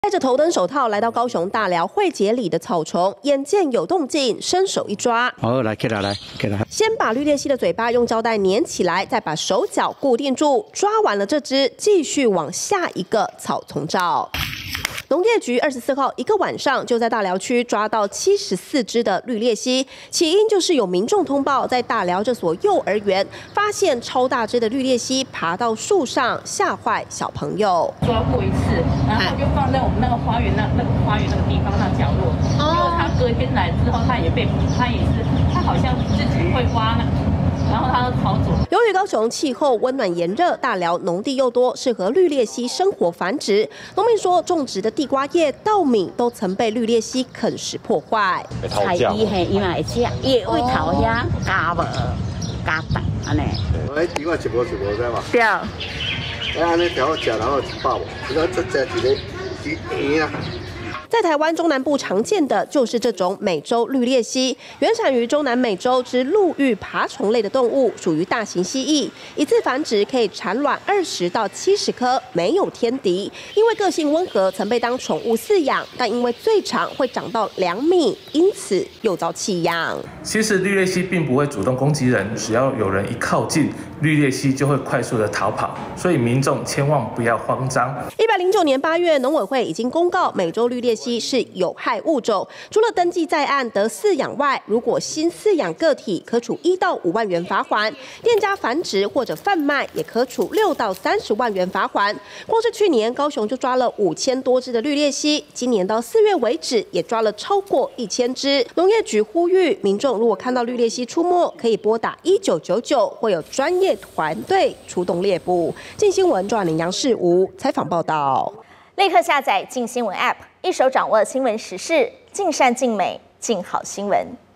戴着头灯手套来到高雄大寮惠节里的草丛，眼见有动静，伸手一抓。 好，来，起来。 先把绿鬣蜥的嘴巴用胶带粘起来，再把手脚固定住。抓完了这只，继续往下一个草丛照。农业局24号一个晚上就在大寮区抓到74只的绿鬣蜥，起因就是有民众通报，在大寮这所幼儿园发现超大只的绿鬣蜥爬到树上，吓坏小朋友。 抓过一次，然后就放在我们那个花园那个地方那角落。结果他隔天来之后，他好像自己会挖那。然后它跑走。 由于高雄气候温暖炎热，大寮农地又多，适合绿鬣蜥生活繁殖。农民说，种植的地瓜叶、稻米都曾被绿鬣蜥啃食破坏。 菜伊嘿，伊嘛会食，伊会头遐加无加蛋安尼。 我地瓜一无知嘛？ 对。 安尼调好食，然后一百无，然后再一个圆啊。 在台湾中南部常见的就是这种美洲绿鬣蜥，原产于中南美洲之陆域爬虫类的动物，属于大型蜥蜴，一次繁殖可以产卵20到70颗，没有天敌。因为个性温和，曾被当宠物饲养，但因为最长会长到2米，因此又遭弃养。 其实绿鬣蜥并不会主动攻击人，只要有人一靠近，绿鬣蜥就会快速的逃跑，所以民众千万不要慌张。 109年8月，农委会已经公告美洲绿鬣蜥是有害物种，除了登记在案得饲养外，如果新饲养个体，可处1到5万元罚锾；店家繁殖或者贩卖，也可处6到30万元罚锾。光是去年，高雄就抓了5000多只的绿鬣蜥，今年到4月为止，也抓了超过1000只。农业局呼吁民众，如果看到绿鬣蜥出没，可以拨打1999，会有专业团队出动猎捕。镜新闻赵宁杨世吴采访报道。 立刻下载镜新闻 App， 一手掌握新闻时事，尽善尽美，尽好新闻。